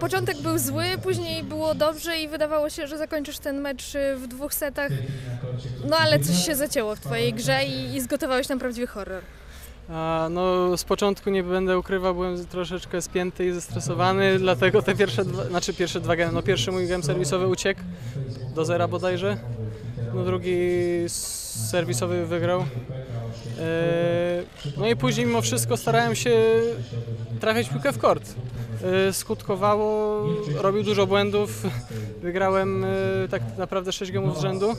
początek był zły, później było dobrze i wydawało się, że zakończysz ten mecz w 2 setach, no ale coś się zacięło w twojej grze i zgotowałeś nam prawdziwy horror. No, z początku nie będę ukrywał, byłem troszeczkę spięty i zestresowany, dlatego te pierwsze dwa gemy, no pierwszy mój gem serwisowy uciekł do zera bodajże, no drugi serwisowy wygrał. No i później mimo wszystko starałem się trafiać piłkę w kort. Skutkowało, robił dużo błędów, wygrałem tak naprawdę 6 gemów z rzędu.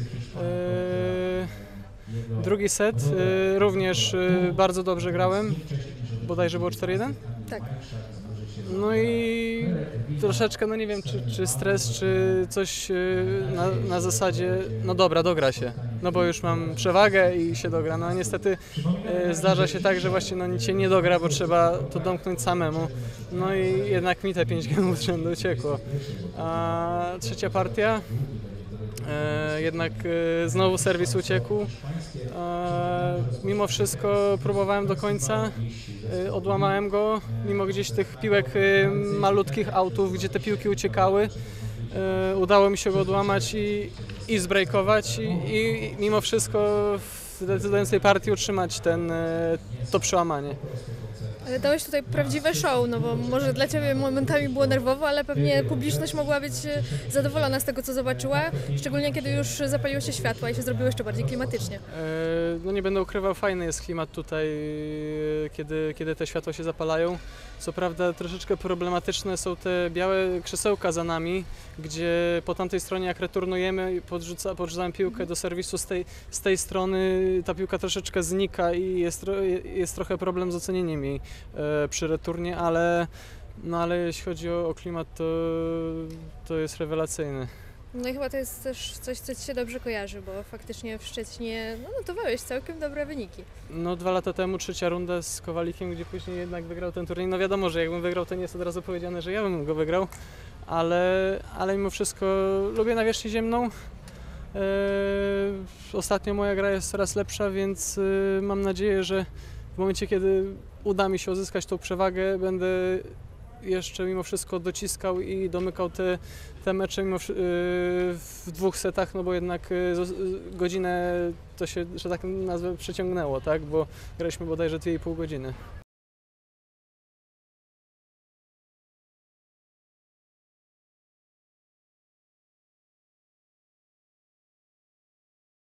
Drugi set również bardzo dobrze grałem, bodajże było 4-1? Tak. No i troszeczkę, no nie wiem, czy stres, czy coś na zasadzie, no dobra, dogra się, no bo już mam przewagę i się dogra. No niestety zdarza się tak, że właśnie no nic się nie dogra, bo trzeba to domknąć samemu. No i jednak mi te 5 gemów z rzędu uciekło. A trzecia partia, jednak znowu serwis uciekł. Mimo wszystko próbowałem do końca, odłamałem go, mimo gdzieś tych piłek malutkich autów, gdzie te piłki uciekały. Udało mi się go odłamać i zbrejkować i mimo wszystko w decydującej partii utrzymać to przełamanie. Ale dałeś tutaj prawdziwe show, no bo może dla Ciebie momentami było nerwowo, ale pewnie publiczność mogła być zadowolona z tego, co zobaczyła, szczególnie kiedy już zapaliło się światła i się zrobiło jeszcze bardziej klimatycznie. No nie będę ukrywał, fajny jest klimat tutaj, kiedy te światła się zapalają. Co prawda troszeczkę problematyczne są te białe krzesełka za nami, gdzie po tamtej stronie jak returnujemy, podrzucamy piłkę do serwisu z tej strony, ta piłka troszeczkę znika i jest trochę problem z ocenieniem jej przy returnie, ale jeśli chodzi o klimat, to jest rewelacyjny. No i chyba to jest też coś, co Ci się dobrze kojarzy, bo faktycznie w Szczecinie notowałeś całkiem dobre wyniki. No 2 lata temu 3. runda z Kowalikiem, gdzie później jednak wygrał ten turniej. No wiadomo, że jakbym wygrał, to nie jest od razu powiedziane, że ja bym go wygrał, ale mimo wszystko lubię nawierzchnię ziemną. Ostatnio moja gra jest coraz lepsza, więc mam nadzieję, że w momencie, kiedy uda mi się uzyskać tą przewagę, będę jeszcze mimo wszystko dociskał i domykał te mecze w 2 setach, no bo jednak godzinę to się, że tak nazwę, przeciągnęło, tak? Bo graliśmy bodajże 2,5 godziny.